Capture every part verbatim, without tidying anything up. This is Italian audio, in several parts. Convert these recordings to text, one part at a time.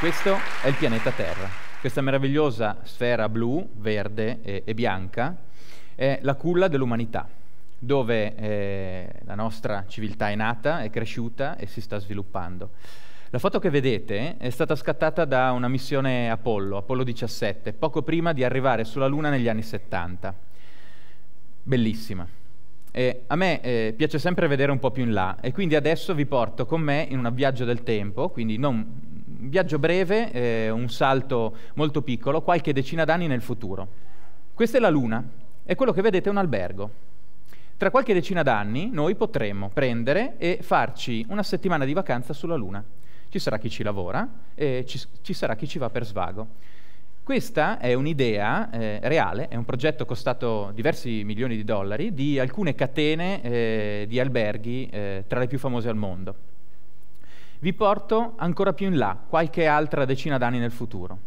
Questo è il pianeta Terra. Questa meravigliosa sfera blu, verde e, e bianca è la culla dell'umanità, dove eh, la nostra civiltà è nata, è cresciuta e si sta sviluppando. La foto che vedete è stata scattata da una missione Apollo, Apollo diciassette, poco prima di arrivare sulla Luna negli anni settanta. Bellissima. E a me eh, piace sempre vedere un po' più in là, e quindi adesso vi porto con me in un viaggio del tempo, quindi non un viaggio breve, eh, un salto molto piccolo, qualche decina d'anni nel futuro. Questa è la Luna, e quello che vedete è un albergo. Tra qualche decina d'anni noi potremo prendere e farci una settimana di vacanza sulla Luna. Ci sarà chi ci lavora e ci, ci sarà chi ci va per svago. Questa è un'idea eh, reale, è un progetto costato diversi milioni di dollari, di alcune catene eh, di alberghi eh, tra le più famose al mondo. Vi porto ancora più in là, qualche altra decina d'anni nel futuro.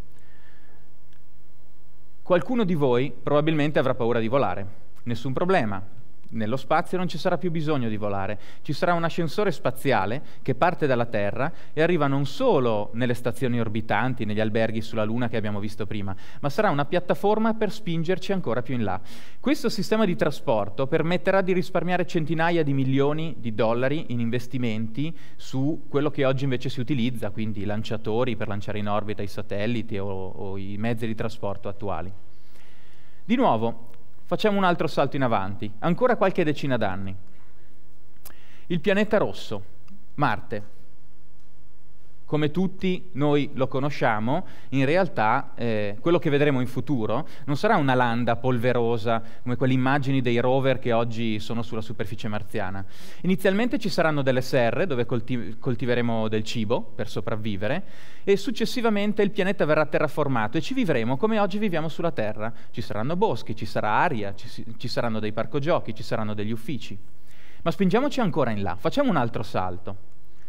Qualcuno di voi probabilmente avrà paura di volare. Nessun problema. Nello spazio non ci sarà più bisogno di volare, ci sarà un ascensore spaziale che parte dalla Terra e arriva non solo nelle stazioni orbitanti, negli alberghi sulla Luna che abbiamo visto prima, ma sarà una piattaforma per spingerci ancora più in là. Questo sistema di trasporto permetterà di risparmiare centinaia di milioni di dollari in investimenti su quello che oggi invece si utilizza, quindi i lanciatori per lanciare in orbita i satelliti o, o i mezzi di trasporto attuali. Di nuovo, facciamo un altro salto in avanti, ancora qualche decina d'anni. Il pianeta rosso, Marte. Come tutti noi lo conosciamo, in realtà eh, quello che vedremo in futuro non sarà una landa polverosa come quelle immagini dei rover che oggi sono sulla superficie marziana. Inizialmente ci saranno delle serre dove colti- coltiveremo del cibo per sopravvivere e successivamente il pianeta verrà terraformato e ci vivremo come oggi viviamo sulla Terra. Ci saranno boschi, ci sarà aria, ci, ci saranno dei parco giochi, ci saranno degli uffici. Ma spingiamoci ancora in là, facciamo un altro salto.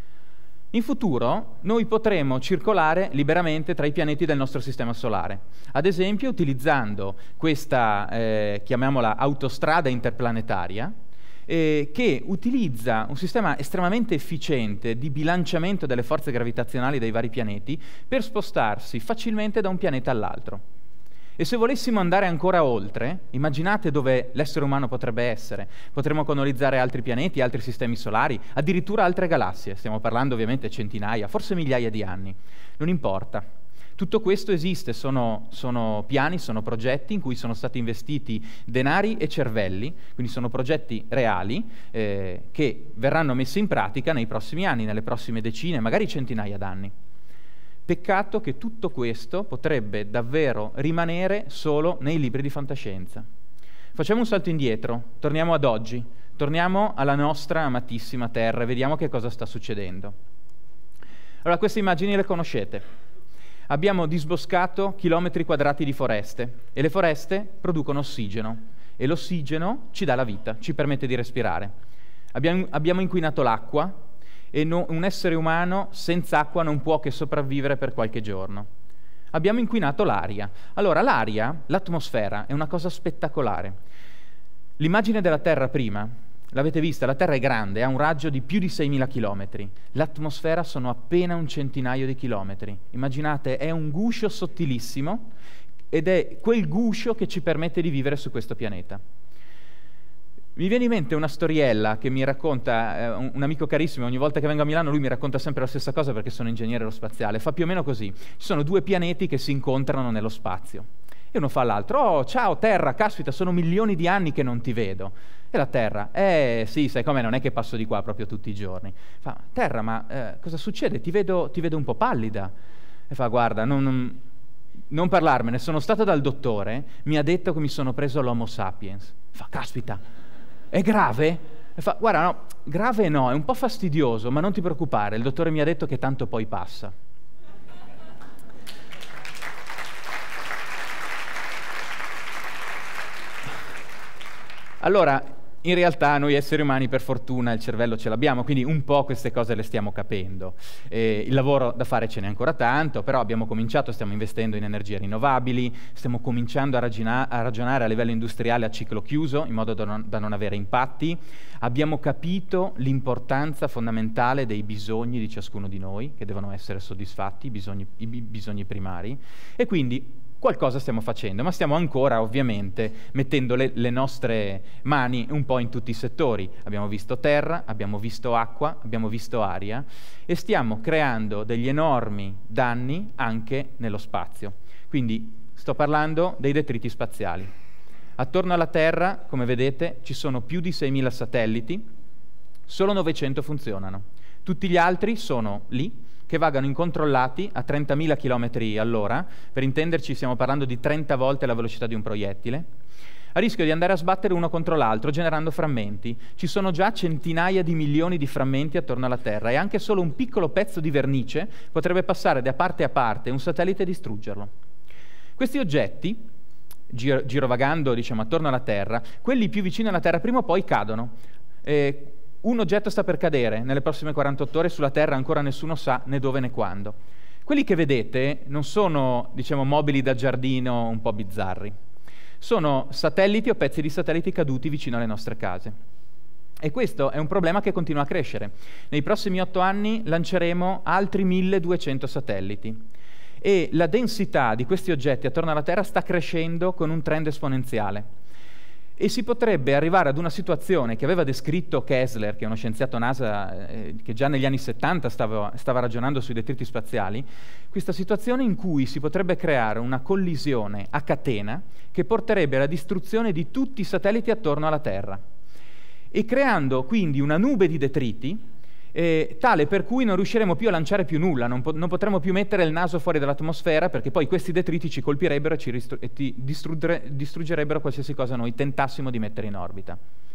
In futuro noi potremo circolare liberamente tra i pianeti del nostro sistema solare, ad esempio utilizzando questa, eh, chiamiamola autostrada interplanetaria, eh, che utilizza un sistema estremamente efficiente di bilanciamento delle forze gravitazionali dei vari pianeti per spostarsi facilmente da un pianeta all'altro. E se volessimo andare ancora oltre, immaginate dove l'essere umano potrebbe essere. Potremmo colonizzare altri pianeti, altri sistemi solari, addirittura altre galassie. Stiamo parlando ovviamente centinaia, forse migliaia di anni. Non importa. Tutto questo esiste, sono, sono piani, sono progetti in cui sono stati investiti denari e cervelli, quindi sono progetti reali eh, che verranno messi in pratica nei prossimi anni, nelle prossime decine, magari centinaia d'anni. Peccato che tutto questo potrebbe davvero rimanere solo nei libri di fantascienza. Facciamo un salto indietro, torniamo ad oggi, torniamo alla nostra amatissima Terra e vediamo che cosa sta succedendo. Allora, queste immagini le conoscete. Abbiamo disboscato chilometri quadrati di foreste e le foreste producono ossigeno e l'ossigeno ci dà la vita, ci permette di respirare. Abbiamo, abbiamo inquinato l'acqua, e no, un essere umano senza acqua non può che sopravvivere per qualche giorno. Abbiamo inquinato l'aria. Allora, l'aria, l'atmosfera, è una cosa spettacolare. L'immagine della Terra prima, l'avete vista, la Terra è grande, ha un raggio di più di seimila chilometri. L'atmosfera sono appena un centinaio di chilometri. Immaginate, è un guscio sottilissimo ed è quel guscio che ci permette di vivere su questo pianeta. Mi viene in mente una storiella che mi racconta eh, un, un amico carissimo, ogni volta che vengo a Milano lui mi racconta sempre la stessa cosa perché sono ingegnere aerospaziale, fa più o meno così: ci sono due pianeti che si incontrano nello spazio e uno fa all'altro: oh ciao Terra, caspita, sono milioni di anni che non ti vedo. E la Terra: eh sì, sai com'è, non è che passo di qua proprio tutti i giorni. Fa: Terra, ma eh, cosa succede? Ti vedo, ti vedo un po' pallida. E fa: guarda, non, non, non parlarmene, sono stato dal dottore, mi ha detto che mi sono preso l'Homo sapiens. Fa: caspita, è grave? E fa: guarda, no, grave no, è un po' fastidioso, ma non ti preoccupare, il dottore mi ha detto che tanto poi passa. Allora, in realtà noi esseri umani per fortuna il cervello ce l'abbiamo, quindi un po' queste cose le stiamo capendo. Eh, il lavoro da fare ce n'è ancora tanto, però abbiamo cominciato, stiamo investendo in energie rinnovabili, stiamo cominciando a, ragiona- a ragionare a livello industriale a ciclo chiuso, in modo da non, da non avere impatti. Abbiamo capito l'importanza fondamentale dei bisogni di ciascuno di noi, che devono essere soddisfatti, i bisogni, i bisogni primari, e quindi qualcosa stiamo facendo, ma stiamo ancora ovviamente mettendo le, le nostre mani un po' in tutti i settori. Abbiamo visto terra, abbiamo visto acqua, abbiamo visto aria e stiamo creando degli enormi danni anche nello spazio. Quindi sto parlando dei detriti spaziali. Attorno alla Terra, come vedete, ci sono più di seimila satelliti, solo novecento funzionano. Tutti gli altri sono lì, che vagano incontrollati a trentamila chilometri all'ora, per intenderci stiamo parlando di trenta volte la velocità di un proiettile, a rischio di andare a sbattere uno contro l'altro, generando frammenti. Ci sono già centinaia di milioni di frammenti attorno alla Terra e anche solo un piccolo pezzo di vernice potrebbe passare da parte a parte un satellite e distruggerlo. Questi oggetti, giro, girovagando diciamo, attorno alla Terra, quelli più vicini alla Terra prima o poi cadono. Eh, Un oggetto sta per cadere nelle prossime quarantotto ore sulla Terra, ancora nessuno sa né dove né quando. Quelli che vedete non sono, diciamo, mobili da giardino un po' bizzarri. Sono satelliti o pezzi di satelliti caduti vicino alle nostre case. E questo è un problema che continua a crescere. Nei prossimi otto anni lanceremo altri milleduecento satelliti. E la densità di questi oggetti attorno alla Terra sta crescendo con un trend esponenziale. E si potrebbe arrivare ad una situazione che aveva descritto Kessler, che è uno scienziato NASA eh, che già negli anni settanta stava, stava ragionando sui detriti spaziali, questa situazione in cui si potrebbe creare una collisione a catena che porterebbe alla distruzione di tutti i satelliti attorno alla Terra, e creando quindi una nube di detriti Eh, tale per cui non riusciremo più a lanciare più nulla, non, po- non potremo più mettere il naso fuori dall'atmosfera, perché poi questi detriti ci colpirebbero e ci ristru- e ti distruggere- distruggerebbero qualsiasi cosa noi tentassimo di mettere in orbita.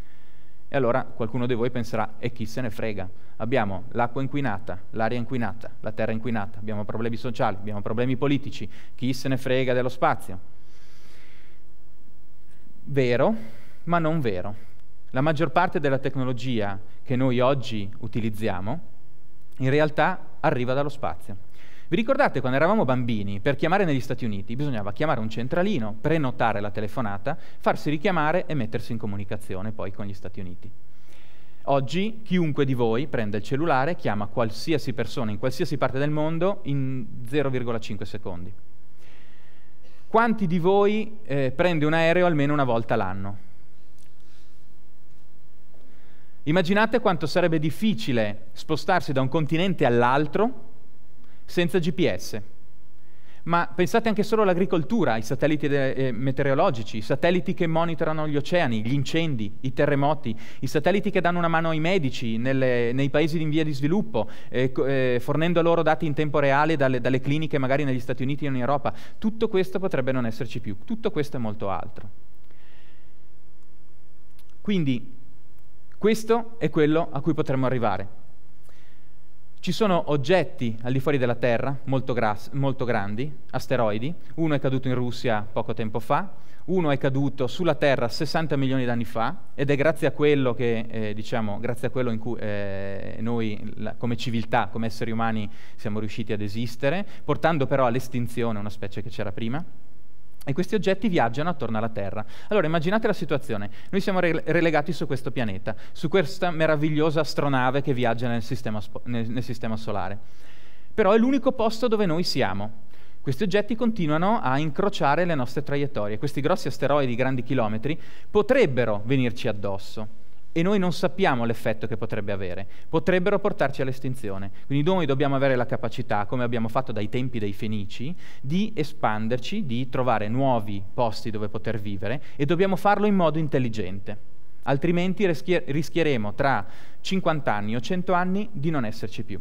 E allora qualcuno di voi penserà, e chi se ne frega? Abbiamo l'acqua inquinata, l'aria inquinata, la terra inquinata, abbiamo problemi sociali, abbiamo problemi politici, chi se ne frega dello spazio? Vero, ma non vero. La maggior parte della tecnologia che noi oggi utilizziamo in realtà arriva dallo spazio. Vi ricordate quando eravamo bambini, per chiamare negli Stati Uniti bisognava chiamare un centralino, prenotare la telefonata, farsi richiamare e mettersi in comunicazione poi con gli Stati Uniti. Oggi chiunque di voi prende il cellulare e chiama qualsiasi persona in qualsiasi parte del mondo in zero virgola cinque secondi. Quanti di voi eh, prende un aereo almeno una volta l'anno? Immaginate quanto sarebbe difficile spostarsi da un continente all'altro senza G P S. Ma pensate anche solo all'agricoltura, ai satelliti eh, meteorologici, i satelliti che monitorano gli oceani, gli incendi, i terremoti, i satelliti che danno una mano ai medici nelle, nei paesi in via di sviluppo, eh, eh, fornendo loro dati in tempo reale dalle, dalle cliniche magari negli Stati Uniti e in Europa. Tutto questo potrebbe non esserci più, tutto questo e molto altro. Quindi questo è quello a cui potremmo arrivare. Ci sono oggetti al di fuori della Terra, molto, gras- molto grandi, asteroidi. Uno è caduto in Russia poco tempo fa, uno è caduto sulla Terra sessanta milioni di anni fa, ed è grazie a quello che, eh, diciamo, grazie a quello in cui eh, noi, la, come civiltà, come esseri umani, siamo riusciti ad esistere, portando però all'estinzione una specie che c'era prima. E questi oggetti viaggiano attorno alla Terra. Allora immaginate la situazione, noi siamo re- relegati su questo pianeta, su questa meravigliosa astronave che viaggia nel sistema, spo- nel, nel sistema solare. Però è l'unico posto dove noi siamo. Questi oggetti continuano a incrociare le nostre traiettorie. Questi grossi asteroidi di grandi chilometri potrebbero venirci addosso e noi non sappiamo l'effetto che potrebbe avere. Potrebbero portarci all'estinzione. Quindi noi dobbiamo avere la capacità, come abbiamo fatto dai tempi dei Fenici, di espanderci, di trovare nuovi posti dove poter vivere, e dobbiamo farlo in modo intelligente. Altrimenti rischi- rischieremo tra cinquanta anni o cento anni di non esserci più.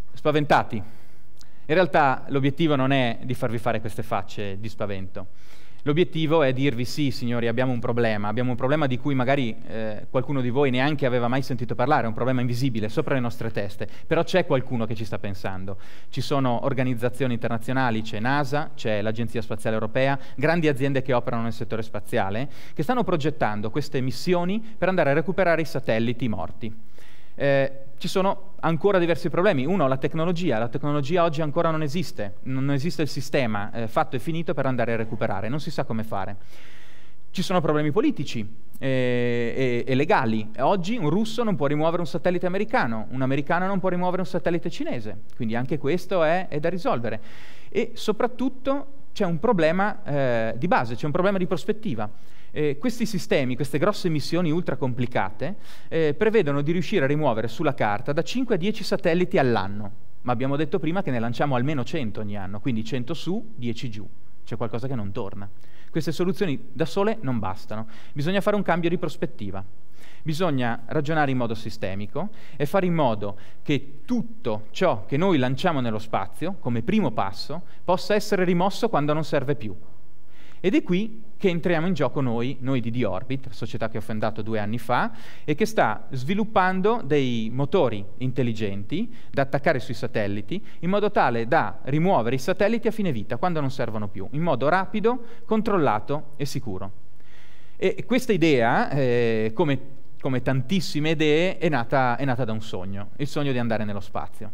Spaventati? In realtà l'obiettivo non è di farvi fare queste facce di spavento. L'obiettivo è dirvi sì, signori, abbiamo un problema, abbiamo un problema di cui magari eh, qualcuno di voi neanche aveva mai sentito parlare, un problema invisibile sopra le nostre teste, però c'è qualcuno che ci sta pensando. Ci sono organizzazioni internazionali, c'è NASA, c'è l'Agenzia Spaziale Europea, grandi aziende che operano nel settore spaziale, che stanno progettando queste missioni per andare a recuperare i satelliti morti. Eh, ci sono ancora diversi problemi. Uno, la tecnologia. La tecnologia oggi ancora non esiste, non esiste il sistema eh, fatto e finito per andare a recuperare, non si sa come fare. Ci sono problemi politici eh, e, e legali. Oggi un russo non può rimuovere un satellite americano, un americano non può rimuovere un satellite cinese, quindi anche questo è, è da risolvere. E soprattutto c'è un problema eh, di base, c'è un problema di prospettiva. Eh, questi sistemi, queste grosse missioni ultra complicate, eh, prevedono di riuscire a rimuovere sulla carta da cinque a dieci satelliti all'anno, ma abbiamo detto prima che ne lanciamo almeno cento ogni anno, quindi cento su, dieci giù, c'è qualcosa che non torna. Queste soluzioni da sole non bastano, bisogna fare un cambio di prospettiva, bisogna ragionare in modo sistemico e fare in modo che tutto ciò che noi lanciamo nello spazio, come primo passo, possa essere rimosso quando non serve più. Ed è qui che entriamo in gioco noi, noi di D-Orbit, società che ho fondato due anni fa, e che sta sviluppando dei motori intelligenti da attaccare sui satelliti, in modo tale da rimuovere i satelliti a fine vita, quando non servono più, in modo rapido, controllato e sicuro. E questa idea, eh, come, come tantissime idee, è nata, è nata da un sogno, il sogno di andare nello spazio.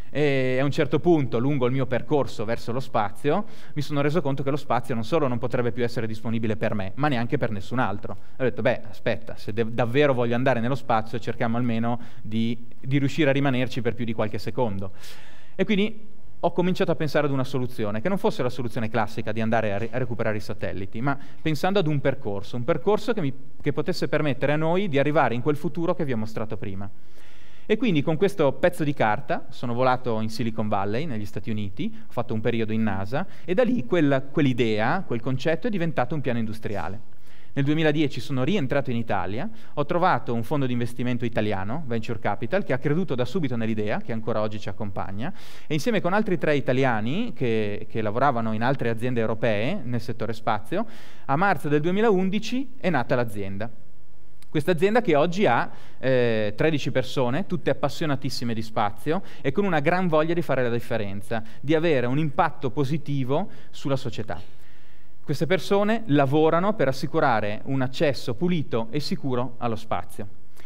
E a un certo punto, lungo il mio percorso verso lo spazio, mi sono reso conto che lo spazio non solo non potrebbe più essere disponibile per me, ma neanche per nessun altro. Ho detto, beh, aspetta, se davvero voglio andare nello spazio, cerchiamo almeno di, di riuscire a rimanerci per più di qualche secondo. E quindi ho cominciato a pensare ad una soluzione, che non fosse la soluzione classica di andare a, re a recuperare i satelliti, ma pensando ad un percorso, un percorso che, mi, che potesse permettere a noi di arrivare in quel futuro che vi ho mostrato prima. E quindi con questo pezzo di carta sono volato in Silicon Valley, negli Stati Uniti, ho fatto un periodo in NASA, e da lì quel, quell'idea, quel concetto è diventato un piano industriale. Nel duemiladieci sono rientrato in Italia, ho trovato un fondo di investimento italiano, Venture Capital, che ha creduto da subito nell'idea, che ancora oggi ci accompagna, e insieme con altri tre italiani che, che lavoravano in altre aziende europee nel settore spazio, a marzo del duemilaundici è nata l'azienda. Questa azienda che oggi ha eh, tredici persone, tutte appassionatissime di spazio e con una gran voglia di fare la differenza, di avere un impatto positivo sulla società. Queste persone lavorano per assicurare un accesso pulito e sicuro allo spazio.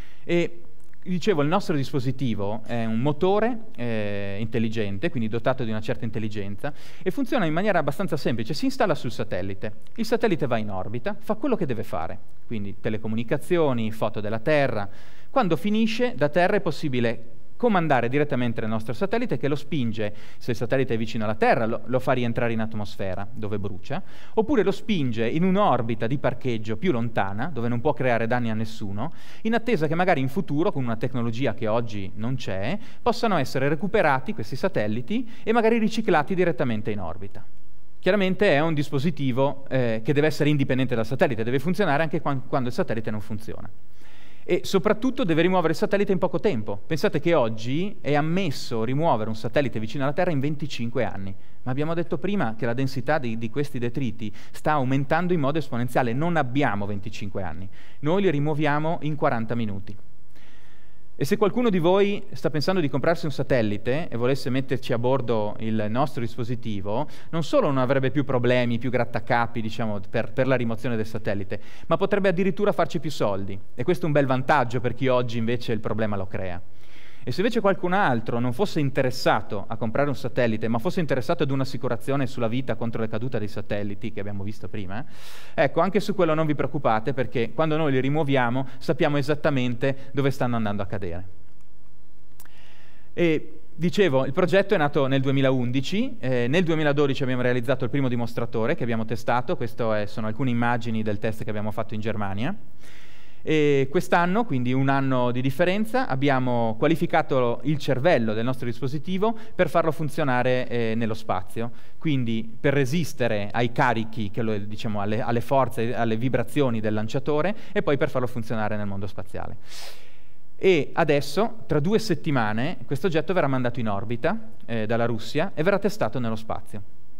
E dicevo, il nostro dispositivo è un motore eh, intelligente, quindi dotato di una certa intelligenza, e funziona in maniera abbastanza semplice. Si installa sul satellite, il satellite va in orbita, fa quello che deve fare, quindi telecomunicazioni, foto della Terra. Quando finisce, da Terra è possibile comandare direttamente il nostro satellite, che lo spinge, se il satellite è vicino alla Terra, lo, lo fa rientrare in atmosfera, dove brucia, oppure lo spinge in un'orbita di parcheggio più lontana, dove non può creare danni a nessuno, in attesa che magari in futuro, con una tecnologia che oggi non c'è, possano essere recuperati questi satelliti e magari riciclati direttamente in orbita. Chiaramente è un dispositivo eh, che deve essere indipendente dal satellite, deve funzionare anche quando il satellite non funziona. E soprattutto deve rimuovere il satellite in poco tempo. Pensate che oggi è ammesso rimuovere un satellite vicino alla Terra in venticinque anni, ma abbiamo detto prima che la densità di, di questi detriti sta aumentando in modo esponenziale. Non abbiamo venticinque anni, noi li rimuoviamo in quaranta minuti. E se qualcuno di voi sta pensando di comprarsi un satellite e volesse metterci a bordo il nostro dispositivo, non solo non avrebbe più problemi, più grattacapi, diciamo, per, per la rimozione del satellite, ma potrebbe addirittura farci più soldi. E questo è un bel vantaggio per chi oggi invece il problema lo crea. E se invece qualcun altro non fosse interessato a comprare un satellite, ma fosse interessato ad un'assicurazione sulla vita contro le cadute dei satelliti, che abbiamo visto prima, eh, ecco, anche su quello non vi preoccupate, perché quando noi li rimuoviamo sappiamo esattamente dove stanno andando a cadere. E dicevo, il progetto è nato nel duemilaundici, eh, nel duemiladodici abbiamo realizzato il primo dimostratore che abbiamo testato, queste sono alcune immagini del test che abbiamo fatto in Germania. E quest'anno, quindi un anno di differenza, abbiamo qualificato il cervello del nostro dispositivo per farlo funzionare eh, nello spazio, quindi per resistere ai carichi, che lo, diciamo, alle, alle forze, alle vibrazioni del lanciatore, e poi per farlo funzionare nel mondo spaziale. E adesso, tra due settimane, questo oggetto verrà mandato in orbita eh, dalla Russia e verrà testato nello spazio.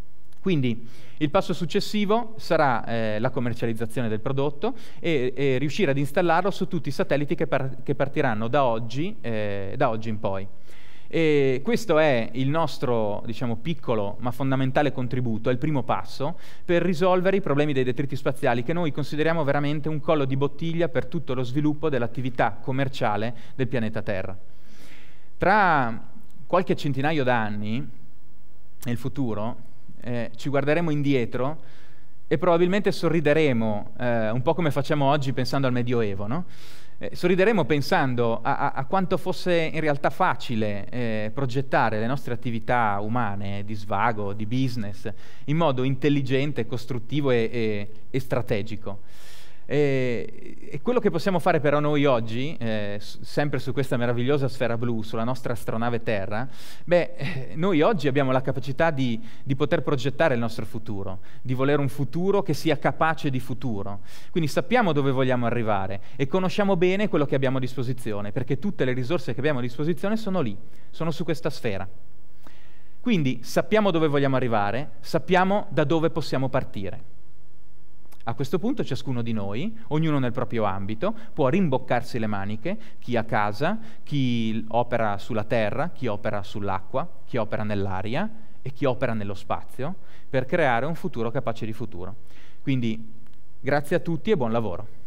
Quindi il passo successivo sarà eh, la commercializzazione del prodotto e, e riuscire ad installarlo su tutti i satelliti che, par che partiranno da oggi, eh, da oggi in poi. E questo è il nostro, diciamo, piccolo ma fondamentale contributo, è il primo passo per risolvere i problemi dei detriti spaziali, che noi consideriamo veramente un collo di bottiglia per tutto lo sviluppo dell'attività commerciale del pianeta Terra. Tra qualche centinaio d'anni, nel futuro, eh, ci guarderemo indietro e probabilmente sorrideremo, eh, un po' come facciamo oggi pensando al Medioevo, no? Eh, sorrideremo pensando a, a, a quanto fosse in realtà facile eh, progettare le nostre attività umane, di svago, di business, in modo intelligente, costruttivo e, e, e strategico. E, e quello che possiamo fare però noi oggi, eh, sempre su questa meravigliosa sfera blu, sulla nostra astronave Terra, beh, eh, noi oggi abbiamo la capacità di, di poter progettare il nostro futuro, di volere un futuro che sia capace di futuro. Quindi sappiamo dove vogliamo arrivare e conosciamo bene quello che abbiamo a disposizione, perché tutte le risorse che abbiamo a disposizione sono lì, sono su questa sfera. Quindi sappiamo dove vogliamo arrivare, sappiamo da dove possiamo partire. A questo punto ciascuno di noi, ognuno nel proprio ambito, può rimboccarsi le maniche, chi a casa, chi opera sulla terra, chi opera sull'acqua, chi opera nell'aria e chi opera nello spazio, per creare un futuro capace di futuro. Quindi grazie a tutti e buon lavoro.